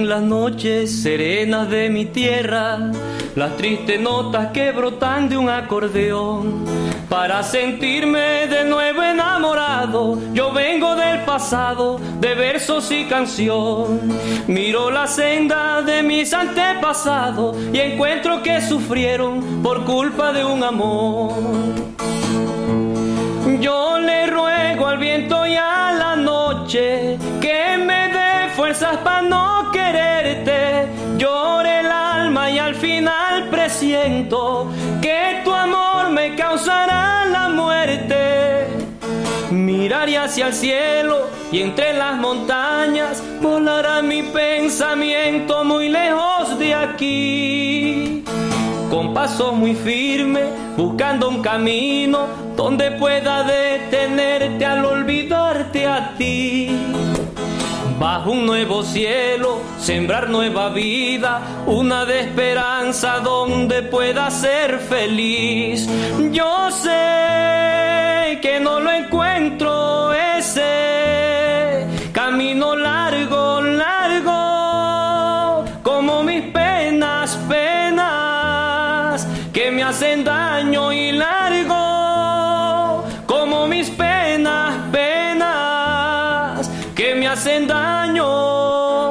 en las noches serenas de mi tierra, las tristes notas que brotan de un acordeón. Para sentirme de nuevo enamorado, yo vengo del pasado, de versos y canción. Miro la senda de mis antepasados y encuentro que sufrieron por culpa de un amor. Yo le ruego al viento y a la noche que me dé fuerzas para no quererte. Llore el alma y al final presiento que tu amor me causará la muerte. Miraré hacia el cielo y entre las montañas volará mi pensamiento muy lejos de aquí. Con paso muy firme, buscando un camino donde pueda detenerte al olvidarte a ti. Bajo un nuevo cielo, sembrar nueva vida, una de esperanza donde pueda ser feliz. Yo sé que no lo encuentro ese camino largo, largo, como mis penas, penas que me hacen daño, y largo como mis penas, penas que me hacen daño.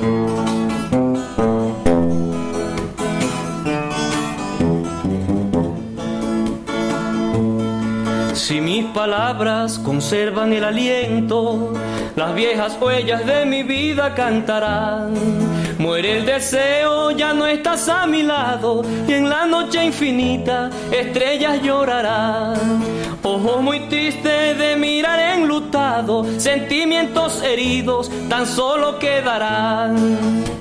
Si mis palabras conservan el aliento, las viejas huellas de mi vida cantarán. Muere el deseo, ya no estás a mi lado, y en la noche infinita estrellas llorarán. Ojos muy tristes de mirar enlutado, sentimientos heridos tan solo quedarán.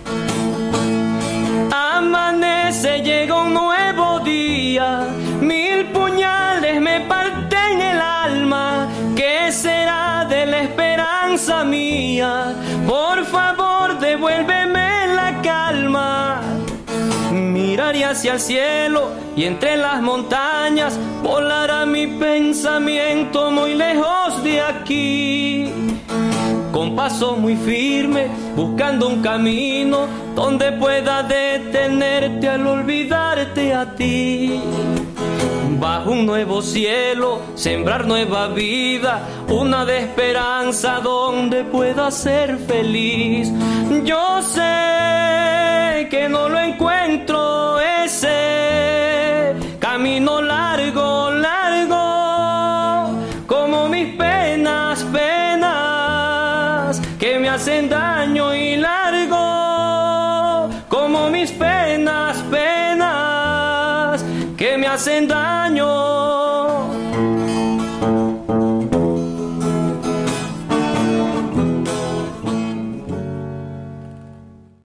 Amanece, llega un nuevo día, mil puñales me parten el alma. ¿Qué será de la esperanza mía? Por favor, devuélveme la calma. Miraré hacia el cielo y entre las montañas volará mi pensamiento muy lejos de aquí. Con paso muy firme, buscando un camino donde pueda detenerte al olvidarte a ti. Bajo un nuevo cielo, sembrar nueva vida, una de esperanza donde pueda ser feliz. Yo sé que no lo encuentro ese camino largo, largo, como mis penas, penas que me hacen daño, y largo como mis penas, penas que me hacen daño.